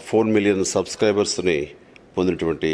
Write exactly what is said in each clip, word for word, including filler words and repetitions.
Four million సబ్స్క్రైబర్స్ని పొందినటువంటి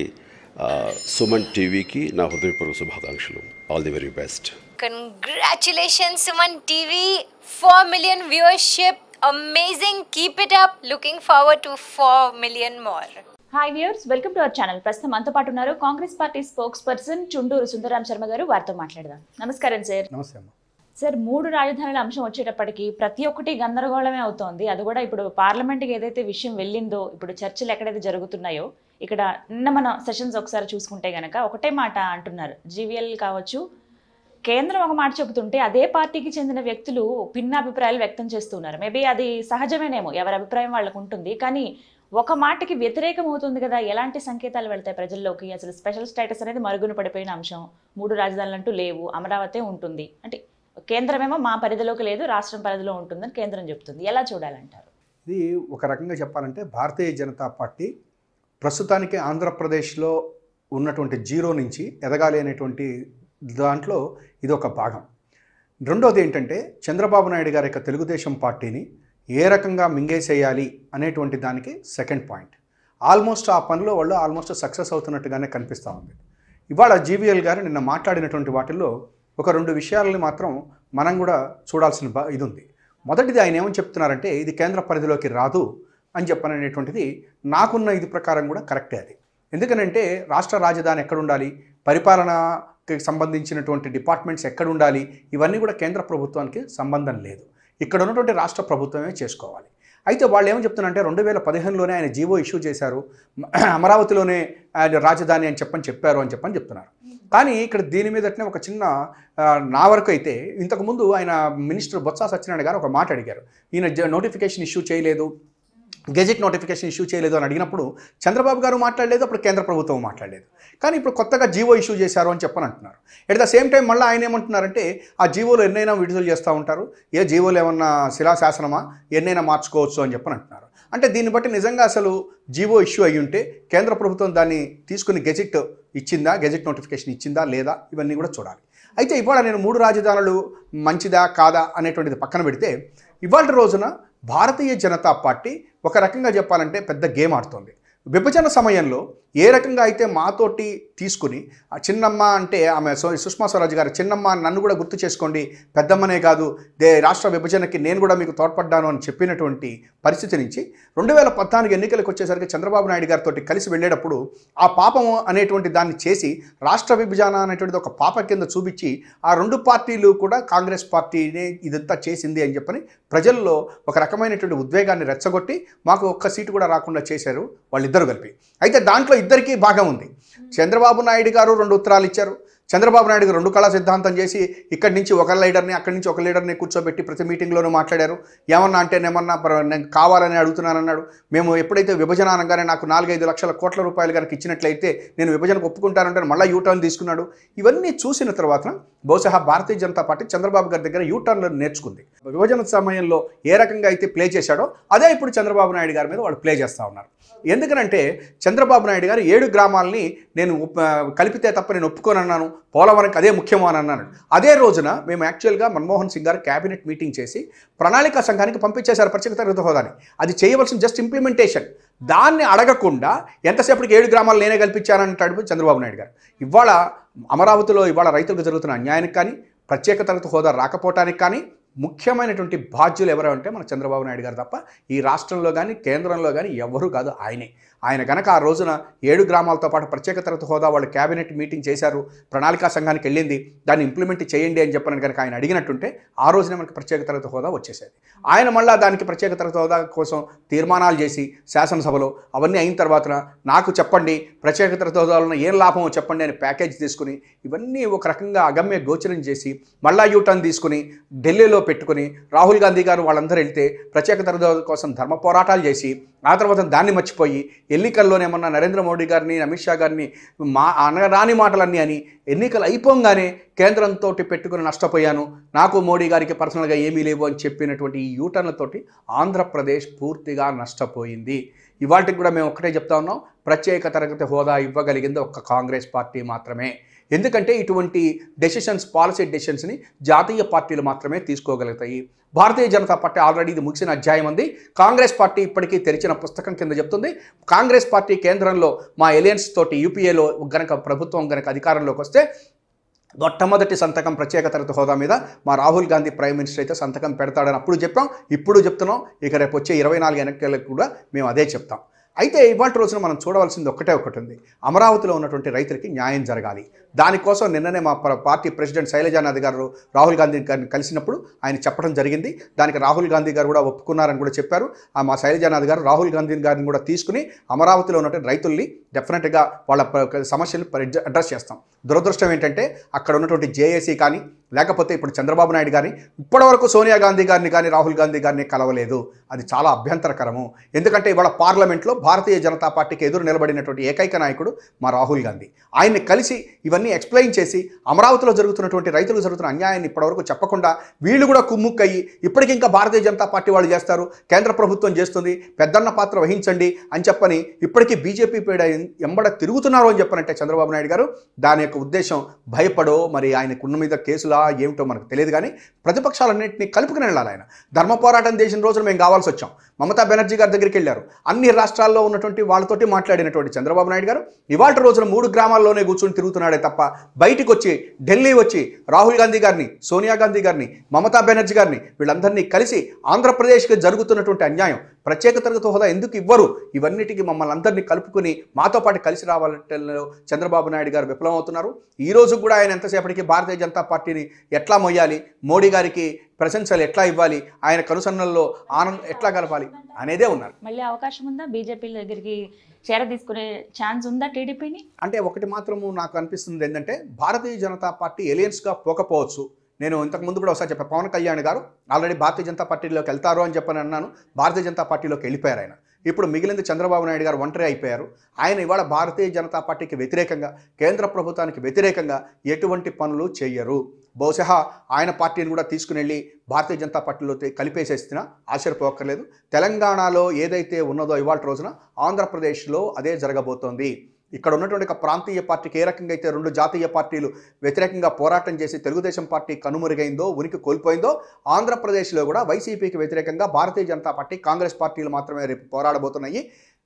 సుమన్ టీవీకి నా హృదయపూర్వక శుభాకాంక్షలు. All the very best. Congratulations Suman T V, four million viewership, amazing, keep it up, looking forward to four million more. Hi viewers, welcome to our channel. ప్రస్తుతం మనతో పాటు ఉన్నారు Congress party spokesperson Chunduru Sundararam Sharma garu. వారితో మాట్లాడదాం. నమస్కారం సార్. నమస్తే అమ్మ. Sir, మూడు రాజధానుల అంశం వచ్చేటప్పటికి ప్రతి ఒక్కటి గందరగోళమే అవుతోంది. అది కూడా ఇప్పుడు పార్లమెంట్కి ఏదైతే విషయం వెళ్ళిందో, ఇప్పుడు చర్చలు ఎక్కడైతే జరుగుతున్నాయో, ఇక్కడ నిన్న మన సెషన్స్ ఒకసారి చూసుకుంటే గనక ఒకటే మాట అంటున్నారు. జీవీఎల్ కావచ్చు, కేంద్రం ఒక మాట చెబుతుంటే అదే పార్టీకి చెందిన వ్యక్తులు భిన్నాభిప్రాయాలు వ్యక్తం చేస్తున్నారు. మేబీ అది సహజమేనేమో, ఎవరి అభిప్రాయం వాళ్ళకు ఉంటుంది. కానీ ఒక మాటకి వ్యతిరేకం అవుతుంది కదా, ఎలాంటి సంకేతాలు వెళ్తాయి ప్రజల్లోకి? అసలు స్పెషల్ స్టేటస్ అనేది మరుగున పడిపోయిన అంశం, మూడు రాజధానులు అంటూ లేవు, అమరావతి ఉంటుంది అంటే కేంద్రమేమో మా పరిధిలోకి లేదు, రాష్ట్రం పరిధిలో ఉంటుందని కేంద్రం చెప్తుంది. ఎలా చూడాలంటారు? ఇది ఒక రకంగా చెప్పాలంటే భారతీయ జనతా పార్టీ ప్రస్తుతానికి ఆంధ్రప్రదేశ్లో ఉన్నటువంటి జీరో నుంచి ఎదగాలి అనేటువంటి దాంట్లో ఇది ఒక భాగం. రెండోది ఏంటంటే చంద్రబాబు నాయుడు గారి యొక్క తెలుగుదేశం పార్టీని ఏ రకంగా మింగేసేయాలి అనేటువంటి దానికి సెకండ్ పాయింట్. ఆల్మోస్ట్ ఆ పనిలో వాళ్ళు ఆల్మోస్ట్ సక్సెస్ అవుతున్నట్టుగానే కనిపిస్తూ ఉంది. ఇవాళ జీవీఎల్ గారు నిన్న మాట్లాడినటువంటి వాటిల్లో ఒక రెండు విషయాలని మాత్రం మనం కూడా చూడాల్సిన బా ఇది ఉంది. మొదటిది ఆయన ఏమని చెప్తున్నారంటే ఇది కేంద్ర పరిధిలోకి రాదు అని చెప్పననేటువంటిది నాకున్న ఇది ప్రకారం కూడా కరెక్టే. అది ఎందుకనంటే రాష్ట్ర రాజధాని ఎక్కడ ఉండాలి, పరిపాలనకి సంబంధించినటువంటి డిపార్ట్మెంట్స్ ఎక్కడ ఉండాలి, ఇవన్నీ కూడా కేంద్ర ప్రభుత్వానికి సంబంధం లేదు. ఇక్కడ ఉన్నటువంటి రాష్ట్ర ప్రభుత్వమే చేసుకోవాలి. అయితే వాళ్ళు ఏమని చెప్తున్నారంటే రెండు వేల పదిహేనులోనే ఆయన జీవో ఇష్యూ చేశారు, అమరావతిలోనే ఆయన రాజధాని అని చెప్పని చెప్పారు అని చెప్పని చెప్తున్నారు. కానీ ఇక్కడ దీని మీదనే ఒక చిన్న నా వరకు అయితే ఇంతకుముందు ఆయన మినిస్టర్ బొత్స సత్యనారాయణ గారు ఒక మాట అడిగారు. ఈయన నోటిఫికేషన్ ఇష్యూ చేయలేదు, గెజెట్ నోటిఫికేషన్ ఇష్యూ చేయలేదు అని అడిగినప్పుడు చంద్రబాబు గారు మాట్లాడలేదు, అప్పుడు కేంద్ర ప్రభుత్వం మాట్లాడలేదు. కానీ ఇప్పుడు కొత్తగా జీవో ఇష్యూ చేశారు అని చెప్పని అంటున్నారు. ఎట్ ద సేమ్ టైం మళ్ళీ ఆయన ఏమంటున్నారంటే ఆ జీవోలు ఎన్నైనా విడుదల చేస్తూ ఉంటారు, ఏ జీవోలు ఏమన్నా శిలాశాసనమా, ఎన్నైనా మార్చుకోవచ్చు అని చెప్పని అంటున్నారు. అంటే దీన్ని బట్టి నిజంగా అసలు జీవో ఇష్యూ అయ్యి ఉంటే కేంద్ర ప్రభుత్వం దాన్ని తీసుకుని గెజెట్ ఇచ్చిందా, గెజెట్ నోటిఫికేషన్ ఇచ్చిందా లేదా, ఇవన్నీ కూడా చూడాలి. అయితే ఇవాళ నేను మూడు రాజధానులు మంచిదా కాదా అనేటువంటిది పక్కన పెడితే ఇవాళ రోజున భారతీయ జనతా పార్టీ ఒక రకంగా చెప్పాలంటే పెద్ద గేమ్ ఆడుతోంది. విభజన సమయంలో ఏ రకంగా అయితే మాతోటి తీసుకుని చిన్నమ్మ అంటే ఆమె సుష్మా స్వరాజ్ గారు చిన్నమ్మ నన్ను కూడా గుర్తు చేసుకోండి, పెద్దమ్మనే కాదు దే రాష్ట్ర విభజనకి నేను కూడా మీకు తోడ్పడ్డాను అని చెప్పినటువంటి పరిస్థితి నుంచి రెండు వేల పద్నాలుగు ఎన్నికలకు వచ్చేసరికి చంద్రబాబు నాయుడు గారితో కలిసి వెళ్ళేటప్పుడు ఆ పాపం అనేటువంటి దాన్ని చేసి రాష్ట్ర విభజన అనేటువంటిది ఒక పాప కింద చూపించి ఆ రెండు పార్టీలు కూడా కాంగ్రెస్ పార్టీనే ఇదంతా చేసింది అని చెప్పని ప్రజల్లో ఒక రకమైనటువంటి ఉద్వేగాన్ని రెచ్చగొట్టి మాకు ఒక్క సీటు కూడా రాకుండా చేశారు వాళ్ళిద్దరు కలిపి. అయితే దాంట్లో ఇద్దరికీ భాగం ఉంది. చంద్రబాబు నాయుడు గారు రెండు ఉత్తరాలు ఇచ్చారు. చంద్రబాబు నాయుడు గారు రెండు కళా సిద్ధాంతం చేసి ఇక్కడి నుంచి ఒక లీడర్ని అక్కడి నుంచి ఒక లీడర్ని కూర్చోబెట్టి ప్రతి మీటింగ్లోనూ మాట్లాడారు. ఏమన్నా అంటే నేమన్నా నేను కావాలని అడుగుతున్నానన్నాడు. మేము ఎప్పుడైతే విభజన అనగానే నాకు నాలుగైదు లక్షల కోట్ల రూపాయలు కనుక ఇచ్చినట్లయితే నేను విభజనకు ఒప్పుకుంటానంటే మళ్ళీ యూటర్న్ తీసుకున్నాడు. ఇవన్నీ చూసిన తర్వాత బహుశా భారతీయ జనతా పార్టీ చంద్రబాబు గారి దగ్గర యూటర్న్లు నేర్చుకుంది. విభజన సమయంలో ఏ రకంగా అయితే ప్లే చేశాడో అదే ఇప్పుడు చంద్రబాబు నాయుడు గారి మీద వాళ్ళు ప్లే చేస్తూ ఉన్నారు. ఎందుకనంటే చంద్రబాబు నాయుడు గారు ఏడు గ్రామాలని నేను కలిపితే తప్ప నేను ఒప్పుకోనన్నాను, పోలవరంకి అదే ముఖ్యమో అని అన్నాను. అదే రోజున మేము యాక్చువల్గా మన్మోహన్ సింగ్ గారు క్యాబినెట్ మీటింగ్ చేసి ప్రణాళికా సంఘానికి పంపించేశారు ప్రత్యేక తరగతి హోదాని. అది చేయవలసిన జస్ట్ ఇంప్లిమెంటేషన్. దాన్ని అడగకుండా ఎంతసేపటికి ఏడు గ్రామాలు నేనే కల్పించానంటాడు చంద్రబాబు నాయుడు గారు. ఇవాళ అమరావతిలో ఇవాళ రైతులకు జరుగుతున్న అన్యాయానికి కానీ ప్రత్యేక తరగతి హోదా రాకపోవటానికి కానీ ముఖ్యమైనటువంటి బాధ్యులు ఎవరు అంటే మన చంద్రబాబు నాయుడు గారు తప్ప ఈ రాష్ట్రంలో కానీ కేంద్రంలో కానీ ఎవరు కాదు, ఆయనే. ఆయన కనుక ఆ రోజున ఏడు గ్రామాలతో పాటు ప్రత్యేక తరగతి హోదా వాళ్ళు క్యాబినెట్ మీటింగ్ చేశారు, ప్రణాళికా సంఘానికి వెళ్ళింది, దాన్ని ఇంప్లిమెంట్ చేయండి అని చెప్పని కనుక ఆయన అడిగినట్టుంటే ఆ రోజునే మనకి ప్రత్యేక తరగతి హోదా వచ్చేసేది. ఆయన మళ్ళీ దానికి ప్రత్యేక తరగతి హోదా కోసం తీర్మానాలు చేసి శాసనసభలో అవన్నీ అయిన తర్వాత నాకు చెప్పండి ప్రత్యేక తరగతి హోదాలో ఏం లాభమో చెప్పండి అని ప్యాకేజ్ తీసుకుని ఇవన్నీ ఒక రకంగా అగమ్య గోచరం చేసి మళ్ళా యూటర్న్ తీసుకుని ఢిల్లీలో పెట్టుకుని రాహుల్ గాంధీ గారు వాళ్ళందరూ వెళ్తే ప్రత్యేక తరగతి హోదా కోసం ధర్మ పోరాటాలు చేసి ఆ తర్వాత దాన్ని మర్చిపోయి ఎన్నికల్లోనేమన్నా నరేంద్ర మోడీ గారిని అమిత్ షా గారిని మా అనరాని మాటలన్నీ అని ఎన్నికలు అయిపోగానే కేంద్రంతో పెట్టుకుని నష్టపోయాను, నాకు మోడీ గారికి పర్సనల్గా ఏమీ లేవు అని చెప్పినటువంటి ఈ యూటర్న్లతోటి ఆంధ్రప్రదేశ్ పూర్తిగా నష్టపోయింది. ఇవాళకి కూడా మేము ఒక్కటే చెప్తా ఉన్నాం, ప్రత్యేక తరగతి హోదా ఇవ్వగలిగింది ఒక్క కాంగ్రెస్ పార్టీ మాత్రమే. ఎందుకంటే ఇటువంటి డెసిషన్స్, పాలసీ డెసిషన్స్ని జాతీయ పార్టీలు మాత్రమే తీసుకోగలుగుతాయి. భారతీయ జనతా పార్టీ ఆల్రెడీ ఇది ముగిసిన అధ్యాయం ఉంది. కాంగ్రెస్ పార్టీ ఇప్పటికీ తెరిచిన పుస్తకం కింద చెప్తుంది. కాంగ్రెస్ పార్టీ కేంద్రంలో మా ఎలియన్స్ తోటి యూపీఏలో గనక ప్రభుత్వం గనక అధికారంలోకి వస్తే మొట్టమొదటి సంతకం ప్రత్యేక తరగతి హోదా మీద మా రాహుల్ గాంధీ ప్రైమ్ మినిస్టర్ అయితే సంతకం పెడతాడని అప్పుడు చెప్పాం, ఇప్పుడు చెప్తున్నాం. ఇక రేపు వచ్చే ఇరవై నాలుగు ఎన్నికలకు కూడా మేము అదే చెప్తాం. అయితే ఇవాళ రోజున మనం చూడవలసింది ఒక్కటే ఒకటి ఉంది, అమరావతిలో ఉన్నటువంటి రైతులకి న్యాయం జరగాలి. దానికోసం నిన్ననే మా పార్టీ ప్రెసిడెంట్ శైలజానాథ్ గారు రాహుల్ గాంధీ గారిని కలిసినప్పుడు ఆయన చెప్పడం జరిగింది. దానికి రాహుల్ గాంధీ గారు కూడా ఒప్పుకున్నారని కూడా చెప్పారు. ఆ మా శైలజానాథ్ గారు రాహుల్ గాంధీ గారిని కూడా తీసుకుని అమరావతిలో ఉన్నటువంటి రైతుల్ని డెఫినెట్గా వాళ్ళ సమస్యలు అడ్రస్ చేస్తాం. దురదృష్టం ఏంటంటే అక్కడ ఉన్నటువంటి జేఏసీ కానీ లేకపోతే ఇప్పుడు చంద్రబాబు నాయుడు గారిని ఇప్పటివరకు సోనియా గాంధీ గారిని కానీ రాహుల్ గాంధీ గారిని కలవలేదు. అది చాలా అభ్యంతరకరము. ఎందుకంటే ఇవాళ పార్లమెంట్లో భారతీయ జనతా పార్టీకి ఎదురు నిలబడినటువంటి ఏకైక నాయకుడు మా రాహుల్ గాంధీ. ఆయన్ని కలిసి ఇవన్నీ ఎక్స్ప్లెయిన్ చేసి అమరావతిలో జరుగుతున్నటువంటి రైతులకు జరుగుతున్న అన్యాయాన్ని ఇప్పటివరకు చెప్పకుండా వీళ్ళు కూడా కుమ్ముక్కయ్యి ఇప్పటికి ఇంకా భారతీయ జనతా పార్టీ వాళ్ళు చేస్తారు, కేంద్ర ప్రభుత్వం చేస్తుంది, పెద్దన్న పాత్ర వహించండి అని చెప్పని ఇప్పటికీ బీజేపీ పేడ ఎంబడ తిరుగుతున్నారు అని చెప్పనంటే చంద్రబాబు నాయుడు గారు దాని యొక్క ఉద్దేశం భయపడో మరి ఆయనకున్న మీద కేసులా ఏమిటో మనకు తెలియదు. కానీ ప్రతిపక్షాలన్నింటినీ కలుపుకుని వెళ్ళాలి. ఆయన ధర్మ పోరాటం చేసిన రోజున మేము కావాల్సి వచ్చాం. మమతా బెనర్జీ గారి దగ్గరికి వెళ్ళారు. అన్ని రాష్ట్రాల్లో ఉన్నటువంటి వాళ్ళతోటి మాట్లాడినటువంటి చంద్రబాబు నాయుడు గారు ఇవాళ రోజున మూడు గ్రామాల్లోనే కూర్చొని తిరుగుతున్నాడే తప్ప బయటికి వచ్చి ఢిల్లీ వచ్చి రాహుల్ గాంధీ గారిని, సోనియా గాంధీ గారిని, మమతా బెనర్జీ గారిని వీళ్ళందరినీ కలిసి ఆంధ్రప్రదేశ్కి జరుగుతున్నటువంటి అన్యాయం, ప్రత్యేక తరగతి హోదా ఎందుకు ఇవ్వరు, ఇవన్నిటికీ మమ్మల్ని అందరినీ కలుపుకుని మాతో పాటు కలిసి రావాలంటే చంద్రబాబు నాయుడు గారు విఫలం అవుతున్నారు. ఈ రోజు కూడా ఆయన ఎంతసేపటికి భారతీయ జనతా పార్టీని ఎట్లా మొయ్యాలి, మోడీ గారికి ప్రశంసలు ఎట్లా ఇవ్వాలి, ఆయన కనుసన్నల్లో ఆనందం ఎట్లా కలపాలి అనేదే ఉన్నారు. మళ్ళీ అవకాశం ఉందా బీజేపీ దగ్గరికి చేర తీసుకునే ఛాన్స్ ఉందా టీడీపీని? అంటే ఒకటి మాత్రము నాకు అనిపిస్తుంది ఏంటంటే భారతీయ జనతా పార్టీ ఎలియన్స్గా పోకపోవచ్చు. నేను ఇంతకుముందు కూడా ఒకసారి చెప్పాను, పవన్ కళ్యాణ్ గారు ఆల్రెడీ భారతీయ జనతా పార్టీలోకి వెళ్తారు అని చెప్పని అన్నాను. భారతీయ జనతా పార్టీలోకి వెళ్ళిపోయారు ఆయన. ఇప్పుడు మిగిలింది చంద్రబాబు నాయుడు గారు ఒంటరి అయిపోయారు. ఆయన ఇవాళ భారతీయ జనతా పార్టీకి వ్యతిరేకంగా, కేంద్ర ప్రభుత్వానికి వ్యతిరేకంగా ఎటువంటి పనులు చేయరు. బహుశా ఆయన పార్టీని కూడా తీసుకుని వెళ్ళి భారతీయ జనతా పార్టీలో కలిపేసేస్తున్నా ఆశ్చర్యపోక్కర్లేదు. తెలంగాణలో ఏదైతే ఉన్నదో ఇవాళ రోజున ఆంధ్రప్రదేశ్లో అదే జరగబోతోంది. ఇక్కడ ఉన్నటువంటి ఒక ప్రాంతీయ పార్టీకి ఏ రకంగా అయితే రెండు జాతీయ పార్టీలు వ్యతిరేకంగా పోరాటం చేసి తెలుగుదేశం పార్టీ కనుమరుగైందో, ఉనికి కోల్పోయిందో, ఆంధ్రప్రదేశ్లో కూడా వైసీపీకి వ్యతిరేకంగా భారతీయ జనతా పార్టీ, కాంగ్రెస్ పార్టీలు మాత్రమే రేపు పోరాడబోతున్నాయి.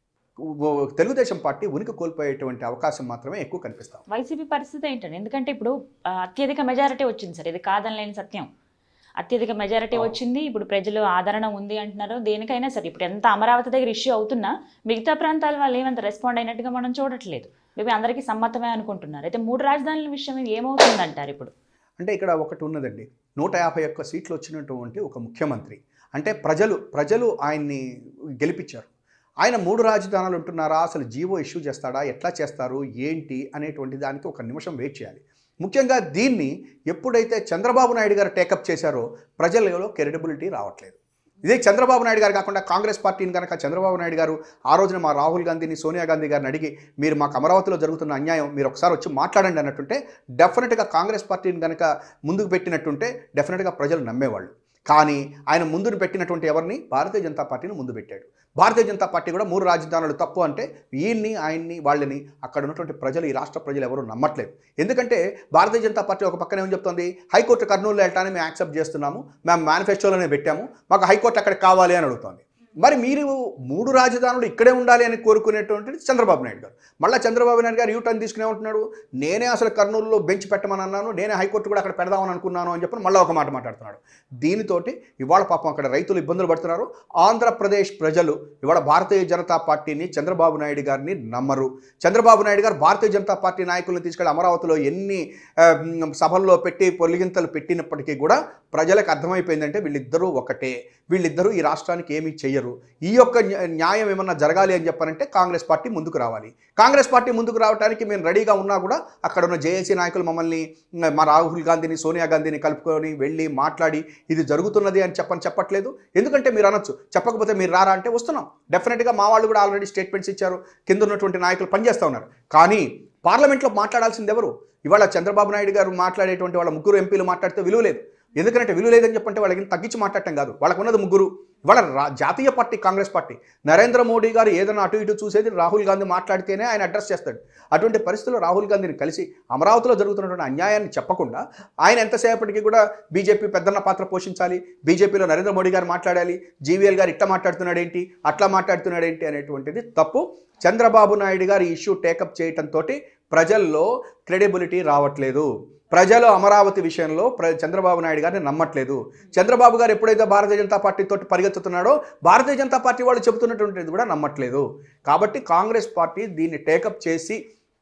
తెలుగుదేశం పార్టీ ఉనికి కోల్పోయేటువంటి అవకాశం మాత్రమే ఎక్కువ కనిపిస్తాం. వైసీపీ పరిస్థితి ఏంటంటే, ఎందుకంటే ఇప్పుడు అత్యధిక మెజారిటీ వచ్చింది సార్, ఇది కాదనలేని సత్యం. అత్యధిక మెజారిటీ వచ్చింది, ఇప్పుడు ప్రజలు ఆదరణ ఉంది అంటున్నారు. దేనికైనా సరే ఇప్పుడు ఎంత అమరావతి దగ్గర ఇష్యూ అవుతున్నా మిగతా ప్రాంతాల వాళ్ళు ఏమంత రెస్పాండ్ అయినట్టుగా మనం చూడట్లేదు. మేబీ అందరికీ సమ్మతమే అనుకుంటున్నారు. అయితే మూడు రాజధానుల విషయం ఏమవుతుందంటారు ఇప్పుడు? అంటే ఇక్కడ ఒకటి ఉన్నదండి, నూట యాభై ఒక్క సీట్లు వచ్చినటువంటి ఒక ముఖ్యమంత్రి అంటే ప్రజలు ప్రజలు ఆయన్ని గెలిపించారు. ఆయన మూడు రాజధానులు ఉంటున్నారా, అసలు జీవో ఇష్యూ చేస్తాడా, ఎట్లా చేస్తారు, ఏంటి అనేటువంటి దానికి ఒక నిమిషం వెయిట్ చేయాలి. ముఖ్యంగా దీన్ని ఎప్పుడైతే చంద్రబాబు నాయుడు గారు టేకప్ చేశారో ప్రజలలో క్రెడిబిలిటీ రావట్లేదు. ఇదే చంద్రబాబు నాయుడు గారు కాకుండా కాంగ్రెస్ పార్టీని కనుక చంద్రబాబు నాయుడు గారు ఆ రోజున మా రాహుల్ గాంధీని, సోనియా గాంధీ గారిని అడిగి మీరు మాకు అమరావతిలో జరుగుతున్న అన్యాయం మీరు ఒకసారి వచ్చి మాట్లాడండి అన్నట్టుంటే డెఫినెట్గా కాంగ్రెస్ పార్టీని కనుక ముందుకు పెట్టినట్టుంటే డెఫినెట్గా ప్రజలు నమ్మేవాళ్ళు. కానీ ఆయన ముందును పెట్టినటువంటి ఎవరిని, భారతీయ జనతా పార్టీని ముందు పెట్టాడు. భారతీయ జనతా పార్టీ కూడా మూడు రాజధానులు తప్పు అంటే ఈయన్ని, ఆయన్ని, వాళ్ళని అక్కడ ఉన్నటువంటి ప్రజలు, ఈ రాష్ట్ర ప్రజలు ఎవరు నమ్మట్లేదు. ఎందుకంటే భారతీయ జనతా పార్టీ ఒక పక్కన ఏమని చెప్తుంది, హైకోర్టు కర్నూలులో వెళ్ళటాన్ని మేము యాక్సెప్ట్ చేస్తున్నాము, మేము మేనిఫెస్టోలోనే పెట్టాము, మాకు హైకోర్టు అక్కడ కావాలి అని అడుగుతుంది. మరి మీరు మూడు రాజధానులు ఇక్కడే ఉండాలి అని కోరుకునేటువంటిది చంద్రబాబు నాయుడు గారు. మళ్ళీ చంద్రబాబు నాయుడు గారు యూటర్న్ తీసుకునే ఉంటున్నాడు, నేనే అసలు కర్నూలులో బెంచ్ పెట్టమని అన్నాను, నేనే హైకోర్టు కూడా అక్కడ పెడదామని అనుకున్నాను అని చెప్పి మళ్ళీ ఒక మాట మాట్లాడుతున్నాడు. దీనితోటి ఇవాళ పాపం అక్కడ రైతులు ఇబ్బందులు పడుతున్నారు. ఆంధ్రప్రదేశ్ ప్రజలు ఇవాళ భారతీయ జనతా పార్టీని, చంద్రబాబు నాయుడు గారిని నమ్మరు. చంద్రబాబు నాయుడు గారు భారతీయ జనతా పార్టీ నాయకులను తీసుకెళ్లి అమరావతిలో ఎన్ని సభల్లో పెట్టి పొలిగింతలు పెట్టినప్పటికీ కూడా ప్రజలకు అర్థమైపోయిందంటే వీళ్ళిద్దరూ ఒకటే, వీళ్ళిద్దరూ ఈ రాష్ట్రానికి ఏమీ చెయ్యరు. ఈ యొక్క న్యాయం ఏమన్నా జరగాలి అని చెప్పారంటే కాంగ్రెస్ పార్టీ ముందుకు రావాలి. కాంగ్రెస్ పార్టీ ముందుకు రావడానికి మేము రెడీగా ఉన్నా కూడా అక్కడ ఉన్న జేఏసీ నాయకులు మమ్మల్ని, మా రాహుల్ గాంధీని, సోనియా గాంధీని కలుపుకొని వెళ్ళి మాట్లాడి ఇది జరుగుతున్నది అని చెప్పని చెప్పట్లేదు. ఎందుకంటే మీరు అనొచ్చు, చెప్పకపోతే మీరు రారా అంటే వస్తున్నాం. డెఫినెట్గా మా వాళ్ళు కూడా ఆల్రెడీ స్టేట్మెంట్స్ ఇచ్చారు, కింద ఉన్నటువంటి నాయకులు పనిచేస్తూ ఉన్నారు. కానీ పార్లమెంట్లో మాట్లాడాల్సింది ఎవరు? ఇవాళ చంద్రబాబు నాయుడు గారు మాట్లాడేటువంటి వాళ్ళ ముగ్గురు ఎంపీలు మాట్లాడితే విలువ లేదు. ఎందుకంటే విలువ లేదని చెప్పంటే వాళ్ళకి తగ్గించి మాట్లాడటం కాదు, వాళ్ళకు ఉన్నది ముగ్గురు. ఇవాళ రా జాతీయ పార్టీ కాంగ్రెస్ పార్టీ, నరేంద్ర మోడీ గారు ఏదైనా అటు ఇటు చూసేది రాహుల్ గాంధీ మాట్లాడితేనే ఆయన అడ్రస్ చేస్తాడు. అటువంటి పరిస్థితుల్లో రాహుల్ గాంధీని కలిసి అమరావతిలో జరుగుతున్నటువంటి అన్యాయాన్ని చెప్పకుండా ఆయన ఎంతసేపటికి కూడా బీజేపీ పెద్దన్న పాత్ర పోషించాలి, బీజేపీలో నరేంద్ర మోడీ గారు మాట్లాడాలి, జీవీఎల్ గారు ఇట్లా మాట్లాడుతున్నాడు ఏంటి, అట్లా మాట్లాడుతున్నాడు ఏంటి అనేటువంటిది తప్పు. చంద్రబాబు నాయుడు గారు ఈ ఇష్యూ టేకప్ చేయడంతో ప్రజల్లో క్రెడిబిలిటీ రావట్లేదు. ప్రజలు అమరావతి విషయంలో ప్ర చంద్రబాబు నాయుడు గారిని నమ్మట్లేదు. చంద్రబాబు గారు ఎప్పుడైతే భారతీయ జనతా పార్టీతో పరిగెత్తుతున్నాడో భారతీయ జనతా పార్టీ వాళ్ళు చెబుతున్నటువంటిది కూడా నమ్మట్లేదు. కాబట్టి కాంగ్రెస్ పార్టీ దీన్ని టేకప్ చేసి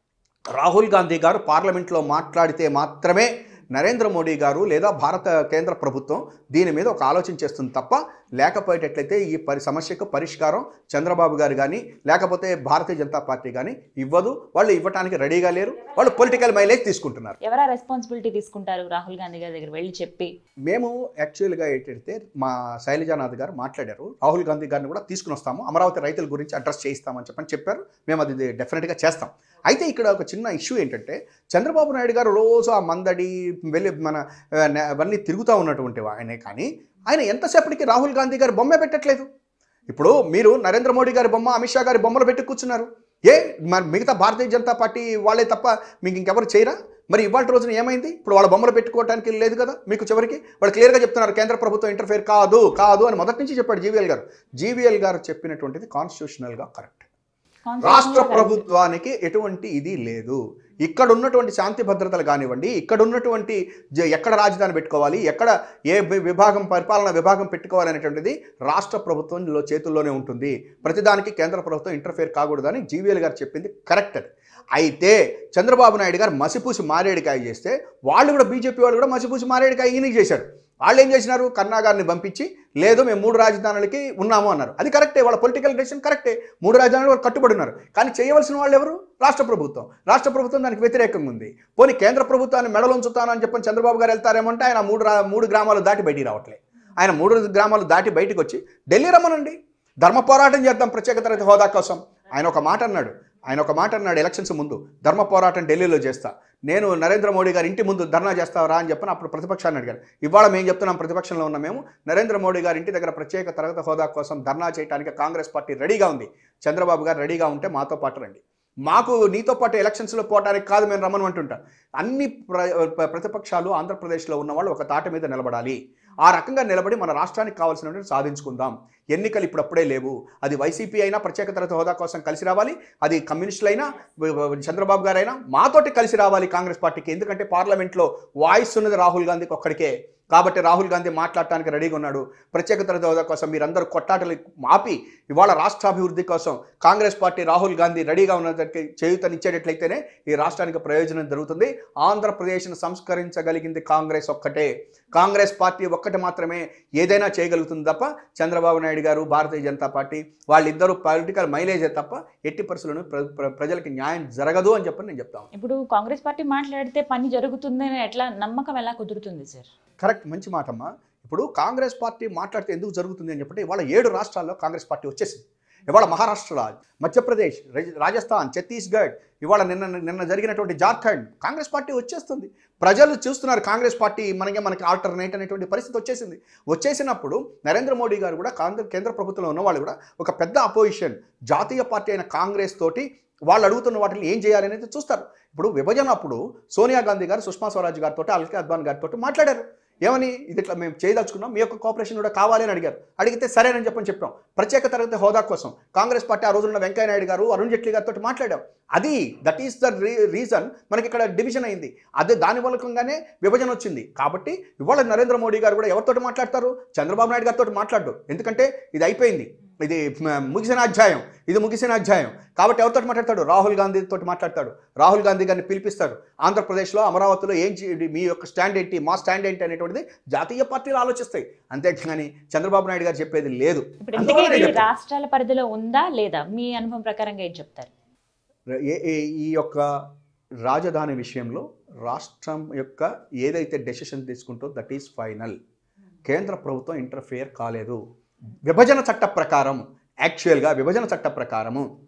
రాహుల్ గాంధీ గారు పార్లమెంట్లో మాట్లాడితే మాత్రమే నరేంద్ర మోడీ గారు లేదా భారత కేంద్ర ప్రభుత్వం దీని మీద ఒక ఆలోచన చేస్తుంది తప్ప, లేకపోయేటట్లయితే ఈ పరి సమస్యకు పరిష్కారం చంద్రబాబు గారు కానీ లేకపోతే భారతీయ జనతా పార్టీ కానీ ఇవ్వదు. వాళ్ళు ఇవ్వడానికి రెడీగా లేరు, వాళ్ళు పొలిటికల్ మైలేజ్ తీసుకుంటున్నారు. ఎవరా రెస్పాన్సిబిలిటీ తీసుకుంటారు రాహుల్ గాంధీ గారి దగ్గర వెళ్ళి చెప్పి? మేము యాక్చువల్గా ఏంటంటే మా శైలజానాథ్ గారు మాట్లాడారు, రాహుల్ గాంధీ గారిని కూడా తీసుకుని వస్తాము, అమరావతి రైతుల గురించి అడ్రస్ చేయిస్తామని చెప్పని చెప్పారు. మేము అది డెఫినెట్గా చేస్తాం. అయితే ఇక్కడ ఒక చిన్న ఇష్యూ ఏంటంటే చంద్రబాబు నాయుడు గారు రోజు ఆ మందడి వెళ్ళి మన అవన్నీ తిరుగుతూ ఉన్నటువంటి ఆయనే, కానీ ఆయన ఎంతసేపటికి రాహుల్ గాంధీ గారి బొమ్మే పెట్టట్లేదు. ఇప్పుడు మీరు నరేంద్ర మోడీ గారి బొమ్మ, అమిత్ షా గారి బొమ్మలు పెట్టి కూర్చున్నారు. ఏ మరి మిగతా భారతీయ జనతా పార్టీ వాళ్ళే తప్ప మీకు ఇంకెవరు చేయరా? మరి ఇవాళ రోజున ఏమైంది? ఇప్పుడు వాళ్ళ బొమ్మలు పెట్టుకోవడానికి లేదు కదా మీకు. చివరికి వాళ్ళు క్లియర్గా చెప్తున్నారు కేంద్ర ప్రభుత్వం ఇంటర్ఫేర్ కాదు కాదు అని మొదటి నుంచి చెప్పాడు జీవీఎల్ గారు. జీవీఎల్ గారు చెప్పినటువంటిది కాన్స్టిట్యూషనల్గా కరెక్ట్. రాష్ట్ర ప్రభుత్వానికి ఎటువంటి ఇది లేదు. ఇక్కడ ఉన్నటువంటి శాంతి భద్రతలు కానివ్వండి, ఇక్కడ ఉన్నటువంటి ఎక్కడ రాజధాని పెట్టుకోవాలి, ఎక్కడ ఏ విభాగం పరిపాలన విభాగం పెట్టుకోవాలి అనేటువంటిది రాష్ట్ర ప్రభుత్వంలో చేతుల్లోనే ఉంటుంది. ప్రతిదానికి కేంద్ర ప్రభుత్వం ఇంటర్ఫేర్ కాకూడదని జీవీఎల్ గారు చెప్పింది కరెక్ట్. అది అయితే చంద్రబాబు నాయుడు గారు మసిపూసి మారేడికాయ చేస్తే వాళ్ళు కూడా బీజేపీ వాళ్ళు కూడా మసిపూసి మారేడికాయ ఈయనకి చేశారు. వాళ్ళు ఏం చేసినారు? కన్నా గారిని పంపించి లేదు మేము మూడు రాజధానులకి ఉన్నాము అన్నారు. అది కరెక్టే, వాళ్ళ పొలిటికల్ డెసిషన్ కరెక్టే, మూడు రాజధానులు వాళ్ళు కట్టుబడి ఉన్నారు. కానీ చేయవలసిన వాళ్ళు ఎవరు? రాష్ట్ర ప్రభుత్వం. రాష్ట్ర ప్రభుత్వం దానికి వ్యతిరేకంగా ఉంది. పోనీ కేంద్ర ప్రభుత్వాన్ని మెడలుంచుతానని చెప్పని చంద్రబాబు గారు వెళ్తారేమంటే ఆయన మూడు రా మూడు గ్రామాలు దాటి బయటికి రావట్లేదు. ఆయన మూడు గ్రామాలు దాటి బయటకు వచ్చి ఢిల్లీ రమ్మనండి, ధర్మ పోరాటం చేద్దాం ప్రత్యేక తరగతి హోదా కోసం. ఆయన ఒక మాట అన్నాడు ఆయన ఒక మాట అన్నాడు ఎలక్షన్స్ ముందు, ధర్మ పోరాటం ఢిల్లీలో చేస్తా, నేను నరేంద్ర మోడీ గారి ఇంటి ముందు ధర్నా చేస్తావరా అని చెప్పని అప్పుడు ప్రతిపక్షాన్ని అడిగారు. ఇవాళ మేము చెప్తున్నాం, ప్రతిపక్షంలో ఉన్న మేము నరేంద్ర మోడీ గారి ఇంటి దగ్గర ప్రత్యేక తరగతి హోదా కోసం ధర్నా చేయడానికి కాంగ్రెస్ పార్టీ రెడీగా ఉంది. చంద్రబాబు గారు రెడీగా ఉంటే మాతో పాటు రండి. మాకు నీతో పాటు ఎలక్షన్స్లో పోవడానికి కాదు మేము రమ్మను అంటుంటా. అన్ని ప్ర ప్రతిపక్షాలు ఆంధ్రప్రదేశ్లో ఉన్న వాళ్ళు ఒక తాట మీద నిలబడాలి. ఆ రకంగా నిలబడి మన రాష్ట్రానికి కావాల్సినటువంటి సాధించుకుందాం. ఎన్నికలు ఇప్పుడప్పుడే లేవు. అది వైసీపీ అయినా ప్రత్యేక తరగతి హోదా కోసం కలిసి రావాలి, అది కమ్యూనిస్టులు అయినా చంద్రబాబు గారు అయినా మాతోటి కలిసి రావాలి కాంగ్రెస్ పార్టీకి. ఎందుకంటే పార్లమెంట్లో వాయిస్ ఉన్నది రాహుల్ గాంధీకి ఒక్కడికే. కాబట్టి రాహుల్ గాంధీ మాట్లాడటానికి రెడీగా ఉన్నాడు. ప్రత్యేక తరగతి హోదా కోసం మీరందరూ కొట్టాటలు మాపి ఇవాళ రాష్ట్రాభివృద్ధి కోసం కాంగ్రెస్ పార్టీ రాహుల్ గాంధీ రెడీగా ఉన్నదానికి చేయూతనిచ్చేటట్లయితేనే ఈ రాష్ట్రానికి ప్రయోజనం జరుగుతుంది. ఆంధ్రప్రదేశ్ను సంస్కరించగలిగింది కాంగ్రెస్ ఒక్కటే. కాంగ్రెస్ పార్టీ ఒక్కటి మాత్రమే ఏదైనా చేయగలుగుతుంది తప్ప చంద్రబాబు నాయుడు గారు భారతీయ జనతా పార్టీ వాళ్ళిద్దరూ పొలిటికల్ మైలేజే తప్ప ఎట్టి పరిస్థితులను ప్రజలకి న్యాయం జరగదు అని చెప్పని నేను చెప్తాను. ఇప్పుడు కాంగ్రెస్ పార్టీ మాట్లాడితే పని జరుగుతుందని ఎట్లా నమ్మకం ఎలా కుదురుతుంది సార్? కరెక్ట్, మంచి మాట అమ్మా. ఇప్పుడు కాంగ్రెస్ పార్టీ మాట్లాడితే ఎందుకు జరుగుతుంది అని చెప్పంటే ఇవాళ ఏడు రాష్ట్రాల్లో కాంగ్రెస్ పార్టీ వచ్చేసింది. ఇవాళ మహారాష్ట్ర, మధ్యప్రదేశ్, రాజస్థాన్, ఛత్తీస్గఢ్, ఇవాళ నిన్న నిన్న జరిగినటువంటి జార్ఖండ్ కాంగ్రెస్ పార్టీ వచ్చేస్తుంది. ప్రజలు చూస్తున్నారు కాంగ్రెస్ పార్టీ మనకే మనకి ఆల్టర్నేట్ అనేటువంటి పరిస్థితి వచ్చేసింది. వచ్చేసినప్పుడు నరేంద్ర మోడీ గారు కూడా కేంద్ర ప్రభుత్వంలో ఉన్న వాళ్ళు కూడా ఒక పెద్ద అపోజిషన్ జాతీయ పార్టీ అయిన కాంగ్రెస్ తోటి వాళ్ళు అడుగుతున్న వాటిని ఏం చేయాలి అనేది చూస్తారు. ఇప్పుడు విభజన అప్పుడు సోనియా గాంధీ గారు సుష్మా స్వరాజ్ గారితో, అల్కా అద్వానీ గారితో మాట్లాడారు. ఏమని, ఇది ఇట్లా మేము చేయదలుచుకున్నాం, మీ యొక్క కోఆపరేషన్ కూడా కావాలి అని అడిగారు. అడిగితే సరేనని చెప్పని చెప్పాం. ప్రత్యేక తరగతి హోదా కోసం కాంగ్రెస్ పార్టీ ఆ రోజున్న వెంకయ్య నాయుడు గారు, అరుణ్ జైట్లీ గారితో మాట్లాడాం. అది దట్ ఈస్ ద రీజన్ మనకి ఇక్కడ డివిజన్ అయింది. అదే దాని మూలకంగానే విభజన వచ్చింది. కాబట్టి ఇవాళ నరేంద్ర మోడీ గారు కూడా ఎవరితో మాట్లాడతారు? చంద్రబాబు నాయుడు గారితో మాట్లాడు. ఎందుకంటే ఇది అయిపోయింది, ఇది ముగిసిన అధ్యాయం, ఇది ముగిసిన అధ్యాయం. కాబట్టి ఎవరితో మాట్లాడతాడు? రాహుల్ గాంధీతో మాట్లాడతాడు. రాహుల్ గాంధీ గారిని పిలిపిస్తాడు. ఆంధ్రప్రదేశ్లో అమరావతిలో ఏం మీ యొక్క స్టాండ్ ఏంటి, మా స్టాండ్ ఏంటి అనేటువంటిది జాతీయ పార్టీలు ఆలోచిస్తాయి. అంతేకాని చంద్రబాబు నాయుడు గారు చెప్పేది లేదు. రాష్ట్రాల పరిధిలో ఉందా లేదా మీ అనుభవం ప్రకారంగా ఏం చెప్తారు? ఈ యొక్క రాజధాని విషయంలో రాష్ట్రం యొక్క ఏదైతే డెసిషన్ తీసుకుంటో దట్ ఈస్ ఫైనల్. కేంద్ర ప్రభుత్వం ఇంటర్ఫియర్ కాలేదు. విభజన చట్ట ప్రకారం, యాక్చువల్గా విభజన చట్ట ప్రకారము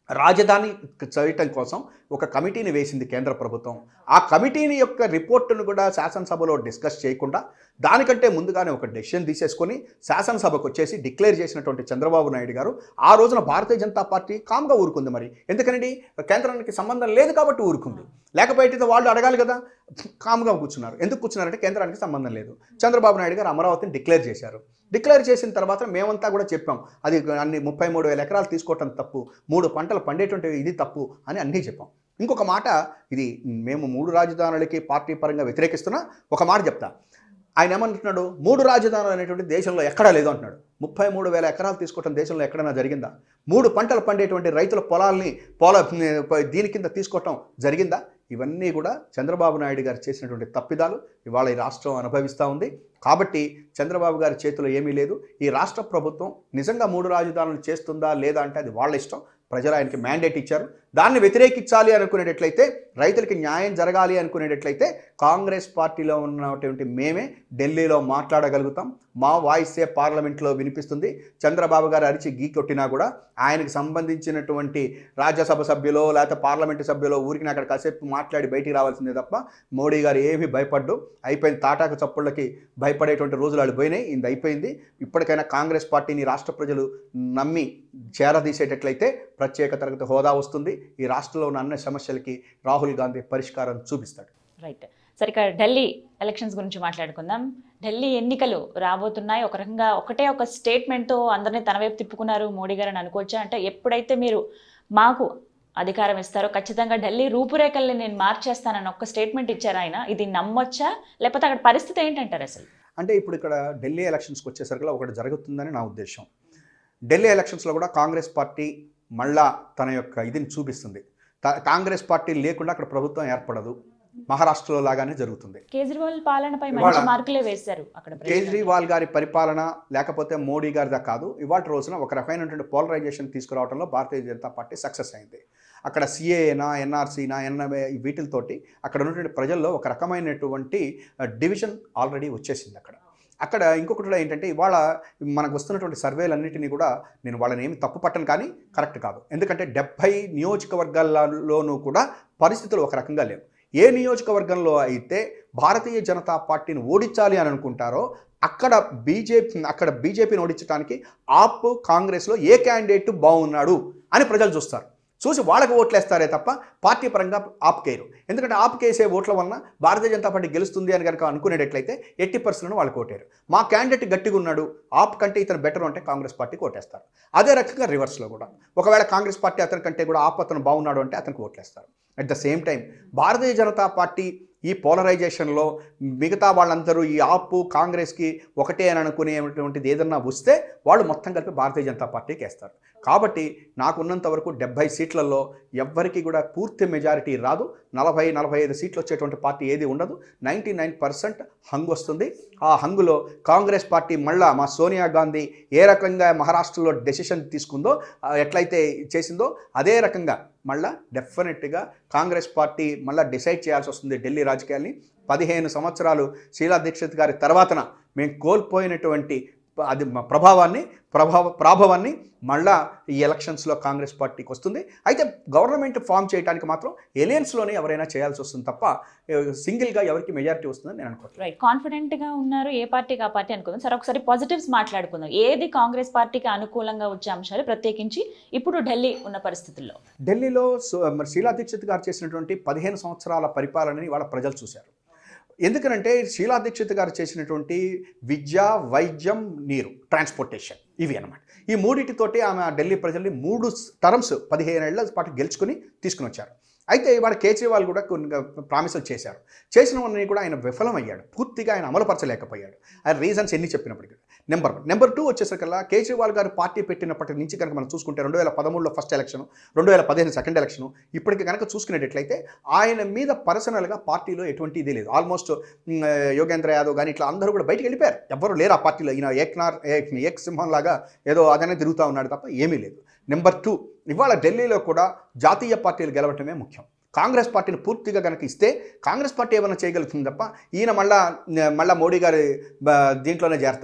రాజధాని చేయటం కోసం ఒక కమిటీని వేసింది కేంద్ర ప్రభుత్వం. ఆ కమిటీని యొక్క రిపోర్టును కూడా శాసనసభలో డిస్కస్ చేయకుండా దానికంటే ముందుగానే ఒక డెసిషన్ తీసేసుకొని శాసనసభకు వచ్చేసి డిక్లేర్ చేసినటువంటి చంద్రబాబు నాయుడు గారు ఆ రోజున భారతీయ జనతా పార్టీ కామ్గా ఊరుకుంది. మరి ఎందుకనండి, కేంద్రానికి సంబంధం లేదు కాబట్టి ఊరుకుంది. లేకపోతే వాళ్ళు అడగాలి కదా, కామ్గా కూర్చున్నారు. ఎందుకు కూర్చున్నారంటే కేంద్రానికి సంబంధం లేదు. చంద్రబాబు నాయుడు గారు అమరావతిని డిక్లేర్ చేశారు. డిక్లేర్ చేసిన తర్వాత మేమంతా కూడా చెప్పాం, అది అన్ని ముప్పై మూడు వేల ఎకరాలు తీసుకోవటం తప్పు, మూడు పంటలు పండేటువంటి ఇది తప్పు అని అన్నీ చెప్పాం. ఇంకొక మాట, ఇది మేము మూడు రాజధానులకి పార్టీ పరంగా వ్యతిరేకిస్తున్నా, ఒక మాట చెప్తా. ఆయన ఏమంటున్నాడు, మూడు రాజధానులు అనేటువంటి దేశంలో ఎక్కడా లేదు అంటున్నాడు. ముప్పై మూడు వేల ఎకరాలు తీసుకోవటం దేశంలో ఎక్కడైనా జరిగిందా? మూడు పంటలు పండేటువంటి రైతుల పొలాల్ని పొల దీని కింద తీసుకోవటం జరిగిందా? ఇవన్నీ కూడా చంద్రబాబు నాయుడు గారు చేసినటువంటి తప్పిదాలు ఇవాళ ఈ రాష్ట్రం అనుభవిస్తూ ఉంది. కాబట్టి చంద్రబాబు గారి చేతిలో ఏమీ లేదు. ఈ రాష్ట్ర ప్రభుత్వం నిజంగా మూడు రాజధానులు చేస్తుందా లేదా అంటే అది వాళ్ళ ఇష్టం. ప్రజలు ఆయనకి మ్యాండేట్ ఇచ్చారు. దాన్ని వ్యతిరేకించాలి అనుకునేటట్లయితే, రైతులకి న్యాయం జరగాలి అనుకునేటట్లయితే కాంగ్రెస్ పార్టీలో ఉన్నటువంటి మేమే ఢిల్లీలో మాట్లాడగలుగుతాం. మా వాయిసే పార్లమెంట్లో వినిపిస్తుంది. చంద్రబాబు గారు అరిచి గీ కొట్టినా కూడా ఆయనకు సంబంధించినటువంటి రాజ్యసభ సభ్యులో లేకపోతే పార్లమెంటు సభ్యులో ఊరికి అక్కడ కాసేపు మాట్లాడి బయటికి రావాల్సిందే తప్ప మోడీ గారు ఏమీ భయపడ్డు. అయిపోయింది, తాటాకు చప్పుళ్ళకి భయపడేటువంటి రోజులు వాళ్ళు పోయినాయి. ఇది అయిపోయింది. ఇప్పటికైనా కాంగ్రెస్ పార్టీని రాష్ట్ర ప్రజలు నమ్మి చేరదీసేటట్లయితే ప్రత్యేక తరగతి హోదా వస్తుంది. ఈ రాష్ట్రంలో ఉన్న అన్ని సమస్యలకి రాహుల్ గాంధీ పరిష్కారం చూపిస్తాడు. రైట్. సరే, ఇక ఢిల్లీ ఎలక్షన్స్ గురించి మాట్లాడుకుందాం. ఢిల్లీ ఎన్నికలు రాబోతున్నాయి. ఒక రకంగా ఒకటే ఒక స్టేట్మెంట్తో అందరినీ తన వైపు తిప్పుకున్నారు మోడీ గారు అని అనుకోవచ్చా? అంటే ఎప్పుడైతే మీరు మాకు అధికారం ఇస్తారో ఖచ్చితంగా ఢిల్లీ రూపురేఖల్ని నేను మార్చేస్తానని ఒక్క స్టేట్మెంట్ ఇచ్చారు ఆయన. ఇది నమ్మొచ్చా, లేకపోతే అక్కడ పరిస్థితి ఏంటంటారు అసలు? అంటే ఇప్పుడు ఇక్కడ ఢిల్లీ ఎలక్షన్స్కి వచ్చేసరికి ఒకటి జరుగుతుందని నా ఉద్దేశం. ఢిల్లీ ఎలక్షన్స్లో కూడా కాంగ్రెస్ పార్టీ మళ్ళా తన యొక్క ఇదిని చూపిస్తుంది. కాంగ్రెస్ పార్టీ లేకుండా అక్కడ ప్రభుత్వం ఏర్పడదు. మహారాష్ట్రలో లాగానే జరుగుతుంది. కేజ్రీవాల్ పాలనపై మంచి మార్కులే వేశారు అక్కడ. కేజ్రీవాల్ గారి పరిపాలన లేకపోతే మోడీ గారిదా కాదు. ఇవాళ రోజున ఒక రకమైనటువంటి పోలరైజేషన్ తీసుకురావడంలో భారతీయ జనతా పార్టీ సక్సెస్ అయింది. అక్కడ సిఏనా, ఎన్ఆర్సీనా, ఎన్ఎంఏ వీటితోటి అక్కడ ఉన్నటువంటి ప్రజల్లో ఒక రకమైనటువంటి డివిజన్ ఆల్రెడీ వచ్చేసింది అక్కడ. అక్కడ ఇంకొకటి ఏంటంటే, ఇవాళ మనకు వస్తున్నటువంటి సర్వేలన్నింటినీ కూడా నేను వాళ్ళని ఏమి తప్పు పట్టను, కానీ కరెక్ట్ కాదు. ఎందుకంటే డెబ్బై నియోజకవర్గాల్లోనూ కూడా పరిస్థితులు ఒక రకంగా లేవు. ఏ నియోజకవర్గంలో అయితే భారతీయ జనతా పార్టీని ఓడించాలి అని అనుకుంటారో అక్కడ బీజేపీ అక్కడ బీజేపీని ఓడించడానికి ఆప్ కాంగ్రెస్లో ఏ క్యాండిడేట్ బాగున్నాడు అని ప్రజలు చూస్తారు. చూసి వాళ్ళకి ఓట్లేస్తారే తప్ప పార్టీ పరంగా ఆప్కేయరు. ఎందుకంటే ఆప్కేసే ఓట్ల వలన భారతీయ జనతా పార్టీ గెలుస్తుంది అని కనుక అనుకునేటట్లయితే ఎట్టి పర్సెంట్ వాళ్ళకి ఓటేరు. మా క్యాండిడేట్ గట్టిగా ఉన్నాడు, ఆప్ కంటే ఇతను బెటర్ అంటే కాంగ్రెస్ పార్టీకి ఓటేస్తారు. అదే రకంగా రివర్స్లో కూడా ఒకవేళ కాంగ్రెస్ పార్టీ అతని కంటే కూడా ఆప్ అతను బాగున్నాడు అంటే అతనికి ఓట్లేస్తారు. At the same time Bharatiya Janata party ఈ పోలరైజేషన్లో మిగతా వాళ్ళందరూ ఈ ఆపు కాంగ్రెస్కి ఒకటే అని అనుకునేటువంటిది ఏదన్నా వస్తే వాళ్ళు మొత్తం కలిపి భారతీయ జనతా పార్టీకి వేస్తారు. కాబట్టి నాకున్నంత వరకు డెబ్బై సీట్లలో ఎవ్వరికి కూడా పూర్తి మెజారిటీ రాదు. నలభై నలభై ఐదు సీట్లు వచ్చేటువంటి పార్టీ ఏది ఉండదు. నైంటీ నైన్ పర్సెంట్ హంగు వస్తుంది. ఆ హంగులో కాంగ్రెస్ పార్టీ మళ్ళా మా సోనియా గాంధీ ఏ రకంగా మహారాష్ట్రలో డెసిషన్ తీసుకుందో, ఎట్లయితే చేసిందో అదే రకంగా మళ్ళా డెఫినెట్గా కాంగ్రెస్ పార్టీ మళ్ళీ డిసైడ్ చేయాల్సి వస్తుంది ఢిల్లీ రాజకీయాల్ని. పదిహేను సంవత్సరాలు షీలా దీక్షిత్ గారి తర్వాతన మేము కోల్పోయినటువంటి అది ప్రభావాన్ని ప్రభావ ప్రాభవాన్ని మళ్ళా ఈ ఎలక్షన్స్లో కాంగ్రెస్ పార్టీకి వస్తుంది. అయితే గవర్నమెంట్ ఫామ్ చేయడానికి మాత్రం ఎలియన్స్లోనే ఎవరైనా చేయాల్సి వస్తుంది తప్ప సింగిల్గా ఎవరికి మెజారిటీ వస్తుందని నేను అనుకుంటున్నాను. రైట్, కాన్ఫిడెంట్గా ఉన్నారు. ఏ పార్టీకి ఆ పార్టీ అనుకుందాం. సరే, ఒకసారి పాజిటివ్స్ మాట్లాడుకుందాం. ఏది కాంగ్రెస్ పార్టీకి అనుకూలంగా వచ్చే అంశాలు ప్రత్యేకించి ఇప్పుడు ఢిల్లీ ఉన్న పరిస్థితుల్లో? ఢిల్లీలో షీలా దీక్షిత్ గారు చేసినటువంటి పదిహేను సంవత్సరాల పరిపాలనని వాళ్ళ ప్రజలు చూశారు. ఎందుకనంటే షీలా దీక్షిత్ గారు చేసినటువంటి విద్య, వైద్యం, నీరు, ట్రాన్స్పోర్టేషన్ ఇవి అన్నమాట. ఈ మూడింటితోటి ఆమె ఢిల్లీ ప్రజల్ని మూడు టర్మ్స్ పదిహేను ఏళ్ల పాటు గెలుచుకుని తీసుకుని వచ్చారు. అయితే ఇవాళ కేజ్రీవాల్ కూడా కొన్ని ప్రామిసులు చేశారు. చేసినవన్నీ కూడా ఆయన విఫలమయ్యాడు. పూర్తిగా ఆయన అమలుపరచలేకపోయాడు. ఆయన రీజన్స్ ఎన్ని చెప్పినప్పటికీ. నెంబర్ వన్ నెంబర్ టూ వచ్చేసరికల్లా కేజ్రీవాల్ గారు పార్టీ పెట్టినప్పటి నుంచి కనుక మనం చూసుకుంటే రెండు వేల పదమూడులో ఫస్ట్ ఎలక్షన్, రెండు వేల పదిహేను సెకండ్ ఎలక్షన్, ఇప్పటికి కనుక చూసుకునేటట్లయితే ఆయన మీద పర్సనల్గా పార్టీలో ఎటువంటి ఇది లేదు. ఆల్మోస్ట్ యోగేంద్ర యాదవ్ కానీ ఇట్లా అందరూ కూడా బయటికి వెళ్ళిపోయారు. ఎవ్వరు లేరు ఆ పార్టీలో. ఈయన ఏక్నార్ ఏక్ సింహం లాగా ఏదో అదనే తిరుగుతూ ఉన్నాడు తప్ప ఏమీ లేదు. నెంబర్ టూ, ఇవాళ ఢిల్లీలో కూడా జాతీయ పార్టీలు గెలవటమే ముఖ్యం. కాంగ్రెస్ పార్టీని పూర్తిగా కనుక ఇస్తే కాంగ్రెస్ పార్టీ ఏమైనా చేయగలుగుతుంది తప్ప ఈయన మళ్ళా మళ్ళీ మోడీ గారి దీంట్లోనే చేరతాడు.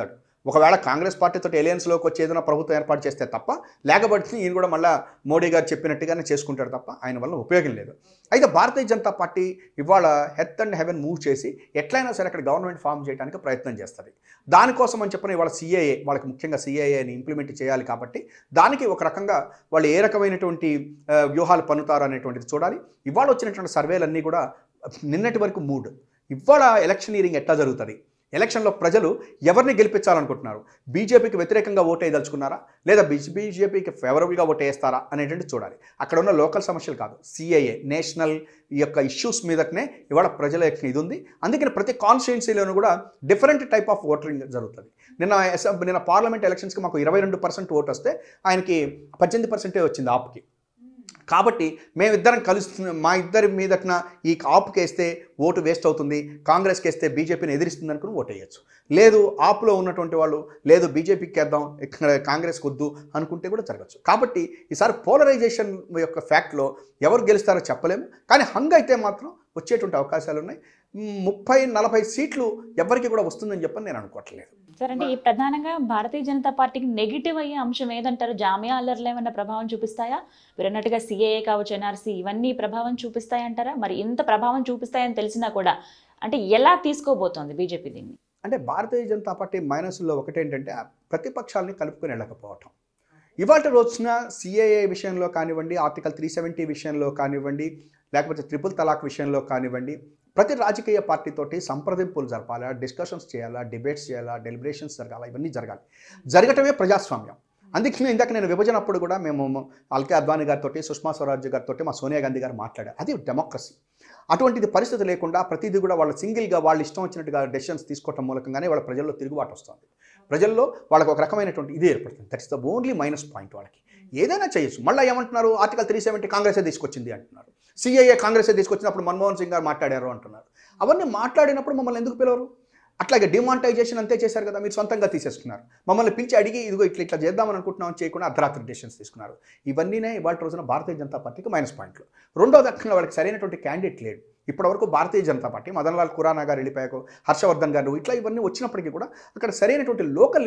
ఒకవేళ కాంగ్రెస్ పార్టీతో ఎలియన్స్లోకి వచ్చి ఏదైనా ప్రభుత్వం ఏర్పాటు చేస్తే తప్ప, లేకపోతే ఈయన కూడా మళ్ళీ మోడీ గారు చెప్పినట్టుగానే చేసుకుంటాడు తప్ప ఆయన వల్ల ఉపయోగం లేదు. అయితే భారతీయ జనతా పార్టీ ఇవాళ హెత్ అండ్ హెవెన్ మూవ్ చేసి ఎట్లయినా సరే అక్కడ గవర్నమెంట్ ఫామ్ చేయడానికి ప్రయత్నం చేస్తుంది. దానికోసం అని చెప్పిన ఇవాళ సిఏఏ, వాళ్ళకి ముఖ్యంగా సిఏఏని ఇంప్లిమెంట్ చేయాలి కాబట్టి దానికి ఒక రకంగా వాళ్ళు ఏ రకమైనటువంటి వ్యూహాలు పన్నుతారు అనేటువంటిది చూడాలి. ఇవాళ వచ్చినటువంటి సర్వేలన్నీ కూడా నిన్నటి వరకు మూడ్, ఇవాళ ఎలక్షనీరింగ్ ఎట్లా జరుగుతుంది, ఎలక్షన్లో ప్రజలు ఎవరిని గెలిపించాలనుకుంటున్నారు, బీజేపీకి వ్యతిరేకంగా ఓటు వేయదలుచుకున్నారా లేదా బీజేపీకి ఫేవరబుల్గా ఓటు వేస్తారా అనేటువంటి చూడాలి. అక్కడ ఉన్న లోకల్ సమస్యలు కాదు, సిఏఏ నేషనల్ ఈ యొక్క ఇష్యూస్ మీదనే ఇవాళ ప్రజల యొక్క ఇది ఉంది. అందుకని ప్రతి కాన్స్టిట్యున్సీలోనూ కూడా డిఫరెంట్ టైప్ ఆఫ్ ఓటరింగ్ జరుగుతుంది. నిన్న నిన్న పార్లమెంట్ ఎలక్షన్స్కి మాకు ఇరవై రెండు పర్సెంట్ ఓటు వస్తే ఆయనకి పద్దెనిమిది పర్సెంటే వచ్చింది ఆప్కి. కాబట్టి మేమిద్దరం కలుస్తున్న మా ఇద్దరి మీదన ఈ ఆప్కి వేస్తే ఓటు వేస్ట్ అవుతుంది, కాంగ్రెస్కి వేస్తే బీజేపీని ఎదిరిస్తుంది అనుకుని ఓటు వేయచ్చు. లేదు ఆప్లో ఉన్నటువంటి వాళ్ళు లేదు బీజేపీకి వేద్దాం ఇక్కడ కాంగ్రెస్కి వద్దు అనుకుంటే కూడా జరగచ్చు. కాబట్టి ఈసారి పోలరైజేషన్ యొక్క ఫ్యాక్ట్లో ఎవరు గెలుస్తారో చెప్పలేము, కానీ హంగ్ అయితే మాత్రం వచ్చేటువంటి అవకాశాలు ఉన్నాయి. ముప్పై నలభై సీట్లు ఎవరికి కూడా వస్తుందని చెప్పని నేను అనుకోవట్లేదు. సార్, అంటే ఈ ప్రధానంగా భారతీయ జనతా పార్టీకి నెగిటివ్ అయ్యే అంశం ఏదంటారు? జామియా అల్లర్లు ఏమైనా ప్రభావం చూపిస్తాయా? మీరు అన్నట్టుగా సిఏఏ కావచ్చు, ఎన్ఆర్సీ ఇవన్నీ ప్రభావం చూపిస్తాయంటారా? మరి ఇంత ప్రభావం చూపిస్తాయని తెలిసినా కూడా అంటే ఎలా తీసుకోబోతోంది బీజేపీ దీన్ని? అంటే భారతీయ జనతా పార్టీ మైనస్లో ఒకటేంటంటే ప్రతిపక్షాలని కలుపుకొని వెళ్ళకపోవటం. ఇవాళ రోజున సిఏఏ విషయంలో కానివ్వండి, ఆర్టికల్ త్రీ సెవెంటీ విషయంలో కానివ్వండి, లేకపోతే ట్రిపుల్ తలాక్ విషయంలో కానివ్వండి, ప్రతి రాజకీయ పార్టీతోటి సంప్రదింపులు జరపాలా, డిస్కషన్స్ చేయాలా, డిబేట్స్ చేయాలా, డెలిబరేషన్స్ జరగాలా, ఇవన్నీ జరగాలి. జరగటమే ప్రజాస్వామ్యం. అందుకే ఇందాక నేను విభజన అప్పుడు కూడా మేము అల్కే అద్వానీ గారితో, సుష్మా స్వరాజ్ గారితో, మా సోనియా గాంధీ గారు మాట్లాడారు. అది డెమోక్రసీ. అటువంటిది పరిస్థితి లేకుండా ప్రతిదీ కూడా వాళ్ళు సింగిల్గా వాళ్ళు ఇష్టం వచ్చినట్టుగా డెసిషన్స్ తీసుకోవటం మూలకంగానే వాళ్ళ ప్రజల్లో తిరుగుబాటు వస్తుంది. ప్రజల్లో వాళ్ళకి ఒక రకమైనటువంటి ఇది ఏర్పడుతుంది. That is the only minus point. వాళ్ళకి ఏదైనా చేయొచ్చు. మళ్ళీ ఏమంటున్నారు, ఆర్టికల్ త్రీ సెవెంటీ కాంగ్రెసే తీసుకొచ్చింది అంటున్నారు, సిఏఏ కాంగ్రెసే తీసుకొచ్చినప్పుడు మన్మోహన్ సింగ్ గారు మాట్లాడారు అంటున్నారు. అవన్నీ మాట్లాడినప్పుడు మమ్మల్ని ఎందుకు పిలవరు? అట్లాగే డిమానిటైజేషన్ అంతే చేశారు కదా, మీరు సొంతంగా తీసేసుకున్నారు. మమ్మల్ని పిలిచి అడిగి ఇదిగో ఇట్లా ఇట్లా చేద్దామని అనుకుంటున్నామని చేయకుండా అర్ధరాత్రి డెసిషన్స్ తీసుకున్నారు. ఇవన్నీనే ఇవాళ రోజున భారతీయ జనతా పార్టీకి మైనస్ పాయింట్లు. రెండో దక్షిణ వాళ్ళకి సరైనటువంటి క్యాండిడేట్ లేడు. ఇప్పటివరకు భారతీయ జనతా పార్టీ మదన్ లాల్ ఖురానా గారు వెళ్ళిపోయాక, హర్షవర్ధన్ గారు ఇట్లా ఇవన్నీ వచ్చినప్పటికీ కూడా అక్కడ సరైనటువంటి లోకల్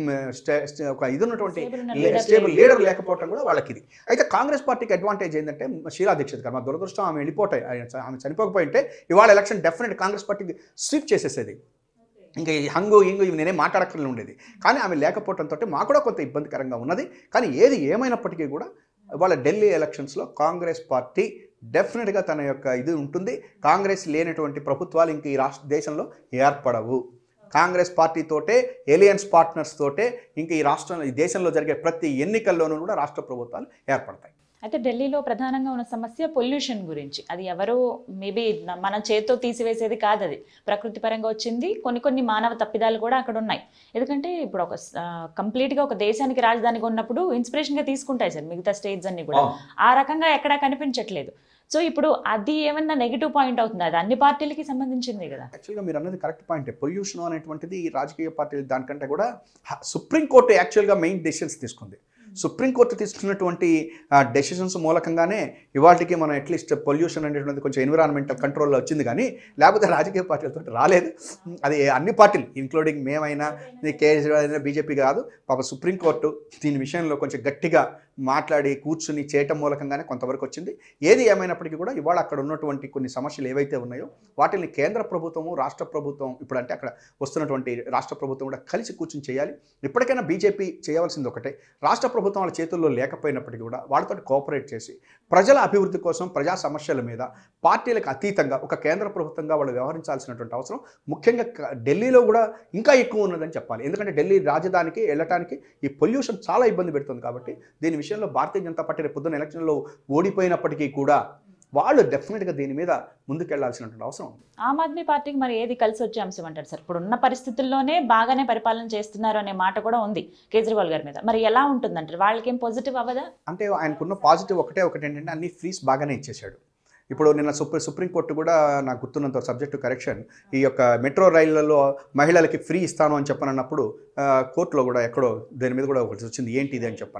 ఒక ఇది ఉన్నటువంటి స్టేబుల్ లీడర్ లేకపోవడం కూడా వాళ్ళకి ఇది. అయితే కాంగ్రెస్ పార్టీకి అడ్వాంటేజ్ ఏంటంటే షీలా దీక్షిత్ గారు, మా దురదృష్టం ఆమె వెళ్ళిపోతాయి, ఆమె చనిపోకపోయింటే ఇవాళ ఎలక్షన్ డెఫినెట్ కాంగ్రెస్ పార్టీకి స్వీప్ చేసేసేది. ఇంకా ఈ హంగు ఇంగు ఇవి నేనే మాట్లాడక్కర్లే ఉండేది. కానీ ఆమె లేకపోవడంతో మాకు కూడా కొంత ఇబ్బందికరంగా ఉన్నది. కానీ ఏది ఏమైనప్పటికీ కూడా వాళ్ళ ఢిల్లీ ఎలక్షన్స్లో కాంగ్రెస్ పార్టీ డెఫినెట్గా తన యొక్క ఇది ఉంటుంది. కాంగ్రెస్ లేనటువంటి ప్రభుత్వాలు ఇంక ఈ రాష్ట్ర దేశంలో ఏర్పడవు. కాంగ్రెస్ పార్టీతోటే, ఎలియన్స్ పార్ట్నర్స్ తోటే ఇంక ఈ రాష్ట్రంలో ఈ దేశంలో జరిగే ప్రతి ఎన్నికల్లోనూ కూడా రాష్ట్ర ప్రభుత్వాలు ఏర్పడతాయి. అయితే ఢిల్లీలో ప్రధానంగా ఉన్న సమస్య పొల్యూషన్ గురించి. అది ఎవరు మేబీ మన చేతితో తీసివేసేది కాదు, అది ప్రకృతి పరంగా వచ్చింది. కొన్ని కొన్ని మానవ తప్పిదాలు కూడా అక్కడ ఉన్నాయి. ఎందుకంటే ఇప్పుడు ఒక కంప్లీట్గా ఒక దేశానికి రాజధానిగా ఉన్నప్పుడు ఇన్స్పిరేషన్గా తీసుకుంటాయి సార్ మిగతా స్టేట్స్ అన్ని కూడా. ఆ రకంగా ఎక్కడా కనిపించట్లేదు. సో ఇప్పుడు అది ఏమన్నా నెగిటివ్ పాయింట్ అవుతుంది? అది అన్ని పార్టీలకి సంబంధించింది కదా. యాక్చువల్గా మీరు అన్నది కరెక్ట్ పాయింట్. పొల్యూషన్ అనేటువంటిది రాజకీయ పార్టీలు దానికంటే కూడా సుప్రీంకోర్టు యాక్చువల్గా మెయిన్ డెసిషన్స్ తీసుకుంది. సుప్రీంకోర్టు తీసుకున్నటువంటి డెసిషన్స్ మూలకంగానే ఇవాళకి మనం అట్లీస్ట్ పొల్యూషన్ అనేటువంటిది కొంచెం ఎన్విరాన్మెంటల్ కంట్రోల్లో వచ్చింది, కానీ లేకపోతే రాజకీయ పార్టీలతో రాలేదు. అది అన్ని పార్టీలు ఇంక్లూడింగ్ మేమైనా, కేజ్రీవాల్ అయినా, బీజేపీ కాదు. పాప సుప్రీంకోర్టు దీని విషయంలో కొంచెం గట్టిగా మాట్లాడి కూర్చుని చేయటం మూలకంగానే కొంతవరకు వచ్చింది. ఏది ఏమైనప్పటికీ కూడా ఇవాళ అక్కడ ఉన్నటువంటి కొన్ని సమస్యలు ఏవైతే ఉన్నాయో వాటిని కేంద్ర ప్రభుత్వము, రాష్ట్ర ప్రభుత్వం, ఇప్పుడంటే అక్కడ వస్తున్నటువంటి రాష్ట్ర ప్రభుత్వం కూడా కలిసి కూర్చుని చేయాలి. ఇప్పటికైనా బీజేపీ చేయవలసింది ఒకటే, రాష్ట్ర ప్రభుత్వం వాళ్ళ చేతుల్లో లేకపోయినప్పటికీ కూడా వాళ్ళతో కోఆపరేట్ చేసి ప్రజల అభివృద్ధి కోసం, ప్రజా సమస్యల మీద పార్టీలకు అతీతంగా ఒక కేంద్ర ప్రభుత్వంగా వాళ్ళు వ్యవహరించాల్సినటువంటి అవసరం ముఖ్యంగా ఢిల్లీలో కూడా ఇంకా ఎక్కువ ఉన్నదని చెప్పాలి. ఎందుకంటే ఢిల్లీ రాజధానికి వెళ్ళటానికి ఈ పొల్యూషన్ చాలా ఇబ్బంది పెడుతుంది. కాబట్టి దీని విషయంలో భారతీయ జనతా పార్టీ రేపు పొద్దున్న ఎలక్షన్లో ఓడిపోయినప్పటికీ కూడా వాళ్ళు డెఫినెట్గా దీని మీద ముందుకెళ్లాల్సినటువంటి అవసరం ఉంది. ఆమ్ ఆద్మీ పార్టీకి మరి ఏది కలిసి వచ్చే అంశం అంటారు సార్? ఇప్పుడు ఉన్న పరిస్థితుల్లోనే బాగానే పరిపాలన చేస్తున్నారు అనే మాట కూడా ఉంది కేజ్రీవాల్ గారి మీద. మరి ఎలా ఉంటుందంటారు? వాళ్ళకి ఏం పాజిటివ్ అవ్వదా? అంటే ఆయనకున్న పాజిటివ్ ఒకటే ఒకటి ఏంటంటే అన్ని ఫ్రీస్ బాగానే ఇచ్చేశాడు. ఇప్పుడు నిన్న సుప్రీం సుప్రీంకోర్టు కూడా నాకు గుర్తున్నంత సబ్జెక్టు కరెక్షన్, ఈ యొక్క మెట్రో రైళ్లలో మహిళలకి ఫ్రీ ఇస్తాను అని చెప్పనన్నప్పుడు కోర్టులో కూడా ఎక్కడో దీని మీద కూడా ఒకటి వచ్చింది, ఏంటి ఇది అని చెప్పనని.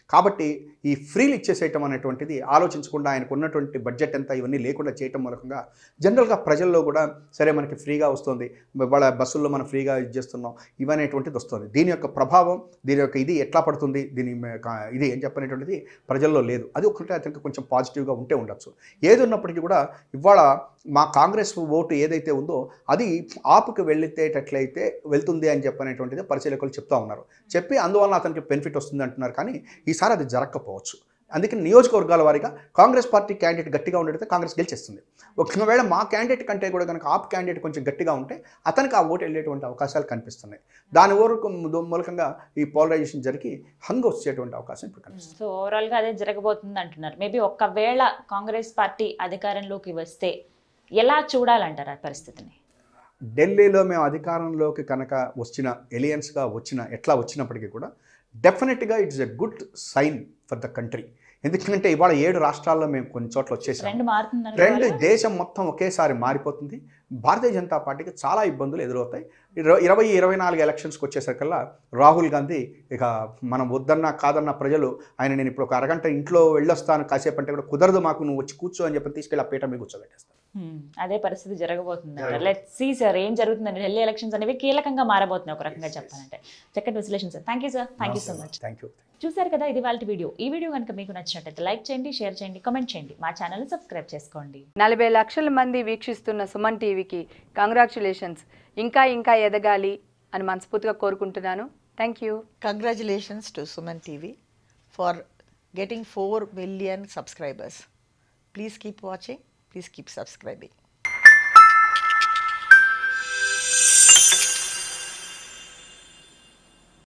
కాబట్టి ఈ ఫ్రీలు ఇచ్చేసేయటం అనేటువంటిది ఆలోచించకుండా ఆయనకు ఉన్నటువంటి బడ్జెట్ ఎంత ఇవన్నీ లేకుండా చేయటం మూలకంగా జనరల్గా ప్రజల్లో కూడా సరే మనకి ఫ్రీగా వస్తుంది, వాళ్ళ బస్సుల్లో మనం ఫ్రీగా ఇది చేస్తున్నాం ఇవనేటువంటిది వస్తుంది. దీని యొక్క ప్రభావం, దీని యొక్క ఇది ఎట్లా పడుతుంది, దీని ఇది ఏం చెప్పనేటువంటిది ప్రజల్లో లేదు. అది ఒకటి అతనికి కొంచెం పాజిటివ్గా ఉంటే ఉండొచ్చు. ఏది ఉన్నప్పటికీ కూడా ఇవాళ మా కాంగ్రెస్ ఓటు ఏదైతే ఉందో అది ఆపుకి వెళ్ళేటట్లయితే వెళ్తుంది అని చెప్పనేటువంటిది పరిశీలకులు చెప్తా ఉన్నారు. చెప్పి అందువల్ల అతనికి బెనిఫిట్ వస్తుంది అంటున్నారు. కానీ ఈసారి అది జరగకపోవచ్చు. అందుకని నియోజకవర్గాల వారీగా కాంగ్రెస్ పార్టీ క్యాండిడేట్ గట్టిగా ఉండేటైతే కాంగ్రెస్ గెలిచేస్తుంది. ఒకవేళ మా క్యాండిడేట్ కంటే కూడా కనుక ఆప్ క్యాండిడేట్ కొంచెం గట్టిగా ఉంటే అతనికి ఆ ఓటు వెళ్ళేటువంటి అవకాశాలు కనిపిస్తున్నాయి. దాని వరకు మూలకంగా ఈ పోలరైజేషన్ జరిగి హంగ్ వచ్చేటువంటి అవకాశం ఇప్పుడు కనిపిస్తుంది. సో ఓవరాల్గా అదే జరగబోతుంది అంటున్నారు. మేబీ ఒకవేళ కాంగ్రెస్ పార్టీ అధికారంలోకి వస్తే ఎలా చూడాలంటారు ఆ పరిస్థితిని? ఢిల్లీలో మేము అధికారంలోకి కనుక వచ్చిన ఎలియన్స్గా వచ్చిన ఎట్లా వచ్చినప్పటికీ కూడా డెఫినెట్గా it's a good sign for the country. ఎందుకంటే ఇవాళ ఏడు రాష్ట్రాల్లో మేము కొన్ని చోట్ల వచ్చేసాం. ట్రెండ్ దేశం మొత్తం ఒకేసారి మారిపోతుంది. భారతీయ జనతా పార్టీకి చాలా ఇబ్బందులు ఎదురవుతాయి. ఇరవై ఇరవై నాలుగు ఎలక్షన్స్కి వచ్చేసరికల్లా రాహుల్ గాంధీ ఇక మనం వద్దన్నా కాదన్న ప్రజలు ఆయన నేను ఇప్పుడు ఒక అరగంట ఇంట్లో వెళ్ళొస్తాను కాసేపు అంటే కూడా కుదరదు మాకు, నువ్వు వచ్చి కూర్చో అని చెప్పి తీసుకెళ్ళి ఆ పీట మీద కూర్చోబెట్టేస్తారు. అదే పరిస్థితి జరగబోతుంది. లెట్స్ సీ సార్ ఏం జరుగుతుందండి. ఢిల్లీ ఎలక్షన్స్ అనేవి కీలకంగా మారబోతున్నాయి ఒక రకంగా చెప్పాలంటే. చక్కటి విశ్లేషణ sir. Thank you sir. Thank you so much. Thank you. చూసారు కదా, ఇది వాళ్ళ వీడియో. ఈ వీడియో కనుక మీకు నచ్చినట్టయితే లైక్ చేయండి, షేర్ చేయండి, కామెంట్ చేయండి, మా ఛానల్ సబ్స్క్రైబ్ చేసుకోండి. నలభై లక్షల మంది వీక్షిస్తున్న సుమన్ టీవీకి కంగ్రాచులేషన్స్. ఇంకా ఇంకా ఎదగాలి అని మనస్ఫూర్తిగా కోరుకుంటున్నాను. Thank you. Congratulations to Suman T V for getting four million subscribers. Please keep watching. Please keep subscribing.